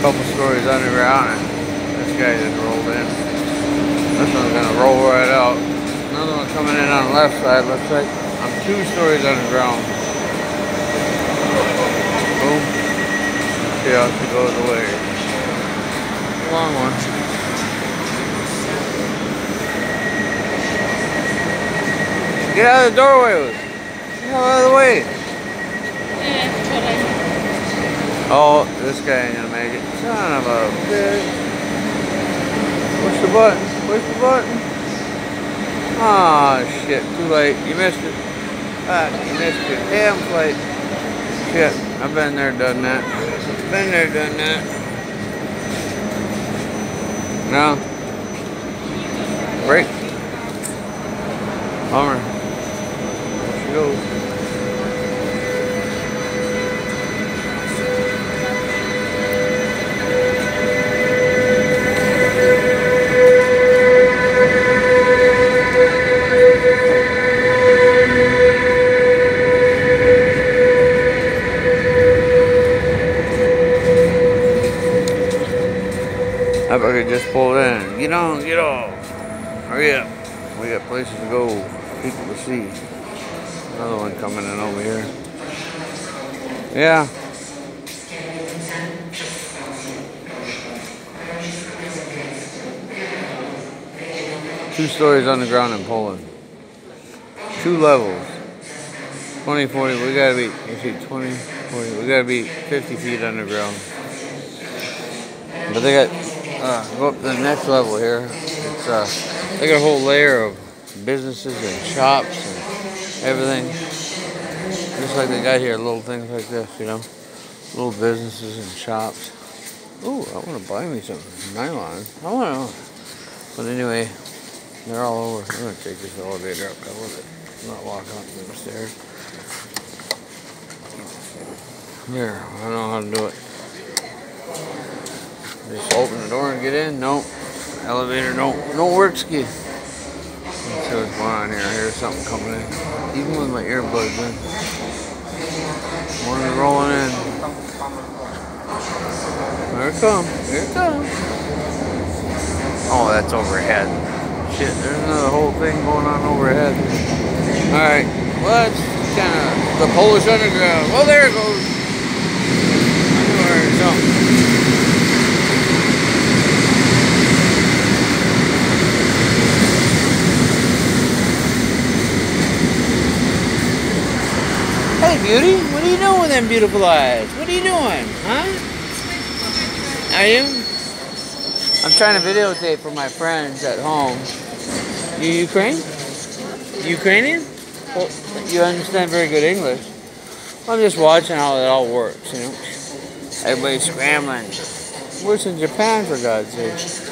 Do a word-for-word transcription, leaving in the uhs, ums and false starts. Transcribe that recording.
couple stories underground, and this guy just rolled in. This one's gonna roll right out. Another one coming in on the left side. Looks like I'm two stories underground. Boom. See how she goes away. Long one. Get out of the doorway with it. Get out of the way. Oh, this guy ain't gonna make it. Son of a bitch. Push the button. Push the button. Oh shit, too late. You missed it. Ah, you missed your damn flight. Shit, I've been there, done that. Been there, done that. No. Break. Bummer. There she goes. I could just pull in. Get on, get off. Hurry up. We got places to go, people to see. Another one coming in over here. Yeah. Two stories underground in Poland. Two levels. twenty, forty, we gotta be, you see, twenty, forty, we gotta be fifty feet underground. But they got, Uh, go up to the next level here. It's uh, they got a whole layer of businesses and shops and everything. Just like they got here, little things like this, you know, little businesses and shops. Ooh, I want to buy me some nylon. I want to. But anyway, they're all over. I'm gonna take this elevator up. I love it. I'm not walking up the stairs. Here, I don't know how to do it. Just open the door and get in. Nope. Elevator don't don't work ski. Let's see what's going on here. I hear something coming in. Even with my earbuds in. One is rolling in. Here it comes. Here it comes. Oh, that's overhead. Shit, there's another whole thing going on overhead. Alright. Well, that's kind of the Polish underground. Well, there it goes. I knew I heard something. Hey, beauty, what are you doing with them beautiful eyes? What are you doing, huh? Are you? I'm trying to videotape for my friends at home. You Ukraine? Ukrainian? Well, you understand very good English. I'm just watching how it all works, you know. Everybody's scrambling. Worse in Japan, for God's sake.